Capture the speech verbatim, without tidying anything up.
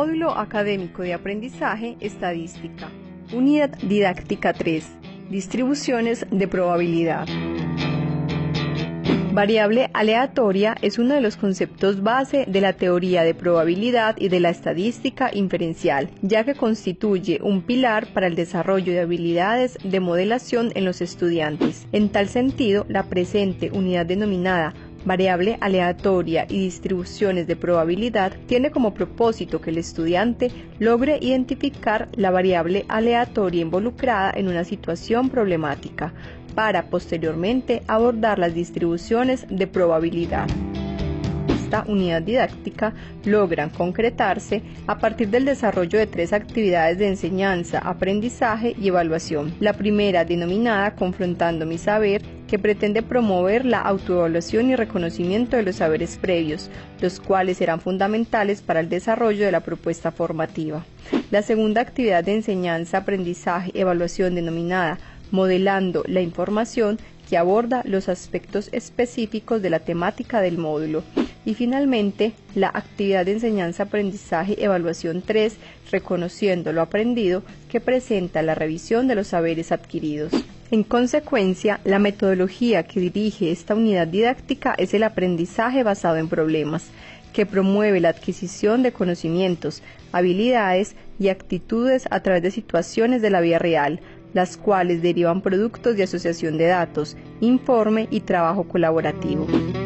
Módulo Académico de Aprendizaje Estadística. Unidad Didáctica tres. Distribuciones de probabilidad. Variable aleatoria es uno de los conceptos base de la teoría de probabilidad y de la estadística inferencial, ya que constituye un pilar para el desarrollo de habilidades de modelación en los estudiantes. En tal sentido, la presente unidad denominada variable aleatoria y distribuciones de probabilidad tiene como propósito que el estudiante logre identificar la variable aleatoria involucrada en una situación problemática, para posteriormente abordar las distribuciones de probabilidad. Esta unidad didáctica logran concretarse a partir del desarrollo de tres actividades de enseñanza, aprendizaje y evaluación. La primera, denominada Confrontando mi saber, que pretende promover la autoevaluación y reconocimiento de los saberes previos, los cuales serán fundamentales para el desarrollo de la propuesta formativa. La segunda actividad de enseñanza, aprendizaje y evaluación, denominada Modelando la información, que aborda los aspectos específicos de la temática del módulo. Y finalmente, la actividad de enseñanza, aprendizaje y evaluación tres, Reconociendo lo aprendido, que presenta la revisión de los saberes adquiridos. En consecuencia, la metodología que dirige esta unidad didáctica es el aprendizaje basado en problemas, que promueve la adquisición de conocimientos, habilidades y actitudes a través de situaciones de la vida real, las cuales derivan productos de asociación de datos, informe y trabajo colaborativo.